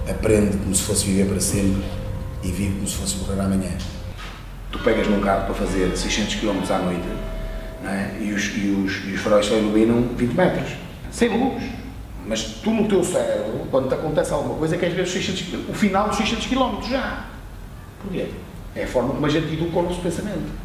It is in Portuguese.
aprende como se fosse viver para sempre e vive como se fosse morrer amanhã. Tu pegas num carro para fazer 600 km à noite, não é? e os faróis só iluminam 20 metros, sem luz. Mas tu no teu cérebro, quando te acontece alguma coisa, queres ver o final dos 600 km já. Porquê? É a forma como a gente educa o nosso pensamento.